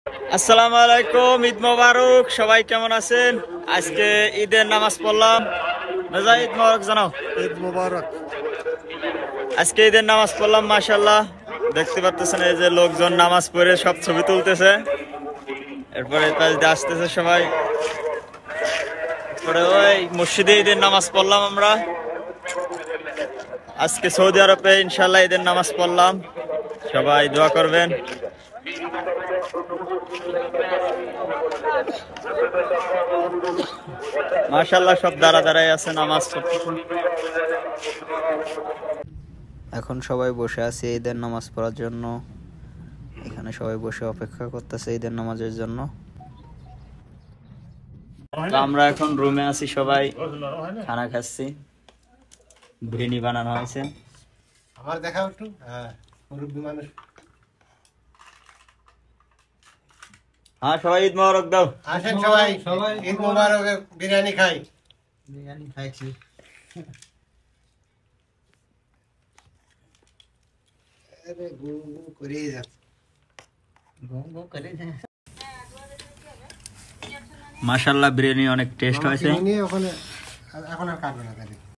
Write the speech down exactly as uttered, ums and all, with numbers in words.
আসসালামু আলাইকুম, ঈদ মোবারক। সবাই কেমন আছেন? আজকে ঈদের নামাজ পড়লাম। মেজা ঈদ মোবারক জানাও। ঈদ মোবারক। আজকে ঈদের নামাজ পড়লাম, মাশাআল্লাহ। দেখতে পাচ্ছেন এই যে লোকজন নামাজ পড়ে সব ছবি তুলতেছে। এরপরে পাশ দিয়ে আসতেছে সবাই। এরপরে ওই মসজিদে ঈদের নামাজ পড়লাম আমরা। আজকে সৌদি আরবে ইনশাআল্লাহ ঈদের নামাজ পড়লাম। সবাই দোয়া করবেন। মাশাআল্লাহ সব দাঁড়া দাঁড়াই আছে নামাজ পড়তেছে। এখন সবাই বসে আছে ঈদের নামাজ পড়ার জন্য। এখানে সবাই বসে অপেক্ষা করতেছে ঈদের নামাজের জন্য। তো আমরা এখন রুমে আছি, সবাই খানা খাচ্ছি। বিরিয়ানি বানানো হয়েছে। আমার দেখাও একটু। হ্যাঁ, মুরব্বী মানুষ। হ্যাঁ, সবাই ঈদ মোবারক দাও। আসেন সবাই, ঈদ মোবারক। বিরিয়ানি খাই। বিরিয়ানি খাইছি। আরে গু গু করেই যাচ্ছে। মাশাআল্লাহ বিরিয়ানি অনেক টেস্ট হয়েছে। নিয়ে ওখানে এখন আর কাটবে না তাহলে।